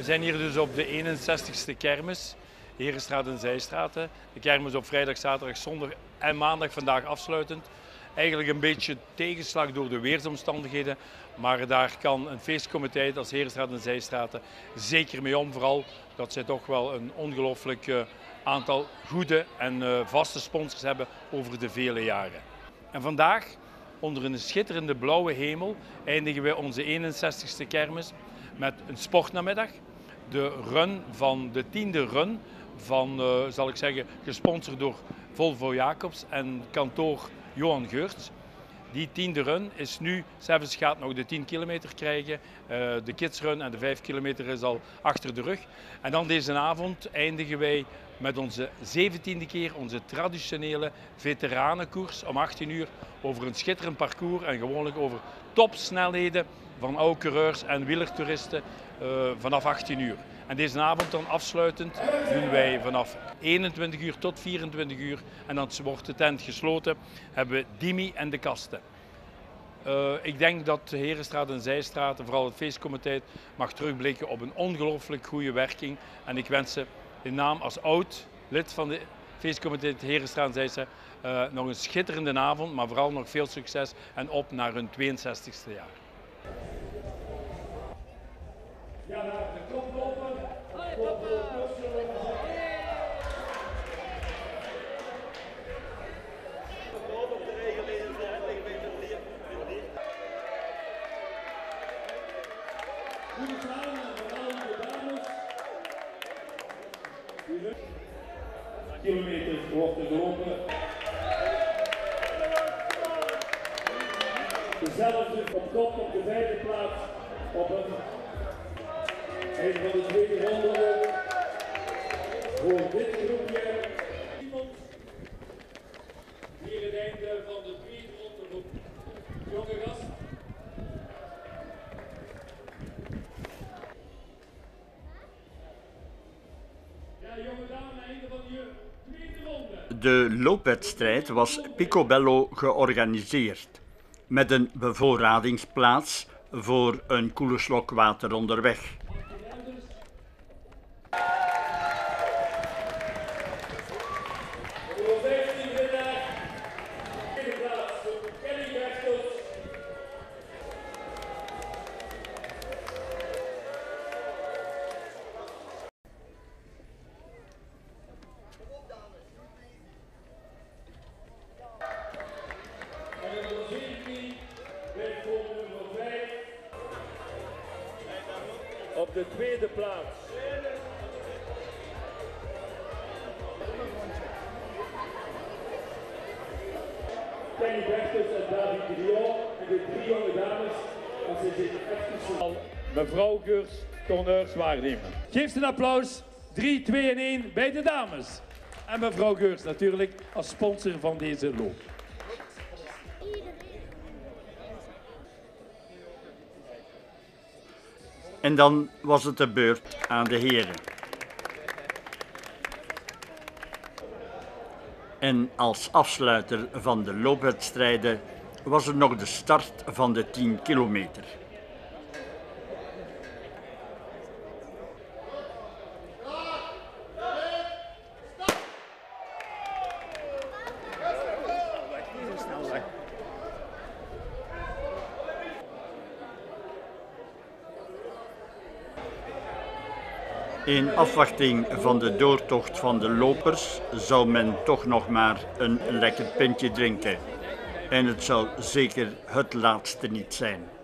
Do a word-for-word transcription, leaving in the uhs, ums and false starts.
We zijn hier dus op de eenenzestigste kermis, Herenstraat en Zijstraten. De kermis op vrijdag, zaterdag, zondag en maandag vandaag afsluitend. Eigenlijk een beetje tegenslag door de weersomstandigheden, maar daar kan een feestcomité als Herenstraat en Zijstraten zeker mee om. Vooral dat zij toch wel een ongelooflijk uh, aantal goede en uh, vaste sponsors hebben over de vele jaren. En vandaag, onder een schitterende blauwe hemel, eindigen wij onze eenenzestigste kermis met een sportnamiddag. De run van de tiende run van, uh, zal ik zeggen, gesponsord door Volvo Jacobs en kantoor Johan Geurts. Die tiende run is nu, Sevens gaat nog de tien kilometer krijgen, uh, de kidsrun en de vijf kilometer is al achter de rug. En dan deze avond eindigen wij met onze zeventiende keer, onze traditionele veteranenkoers om achttien uur over een schitterend parcours en gewoonlijk over topsnelheden van oude coureurs en wielertoeristen uh, vanaf achttien uur. En deze avond dan afsluitend doen wij vanaf eenentwintig uur tot vierentwintig uur en dan wordt de tent gesloten, hebben we Dimi en de kasten. Uh, ik denk dat de Herenstraat en Zijstraat, vooral het feestcomité, mag terugblikken op een ongelooflijk goede werking. En ik wens ze in naam als oud lid van de feestcomité Herenstraat en Zijstraat uh, nog een schitterende avond, maar vooral nog veel succes en op naar hun tweeënzestigste jaar. Ja, de kop open. Goede vrouwen en vooral de dames. Kilometers wordt er gelopen. Dezelfde op kop op de vijfde plaats op een, een van de tweede ronde ook. Voor dit groepje. Hier het einde van de tweede ronde groep. Jonge gast. De loopwedstrijd was picobello georganiseerd, met een bevoorradingsplaats voor een koele slok water onderweg. Op de tweede plaats. Kenny Bertels en David de Lyon en de drie jonge dames. En ze zitten echt al mevrouw Geurts, tonneurs waarnemen. Geef ze een applaus. drie, twee en één bij de dames. En mevrouw Geurts natuurlijk als sponsor van deze loop. En dan was het de beurt aan de heren. En als afsluiter van de loopwedstrijden was er nog de start van de tien kilometer. In afwachting van de doortocht van de lopers zou men toch nog maar een lekker pintje drinken. En het zou zeker het laatste niet zijn.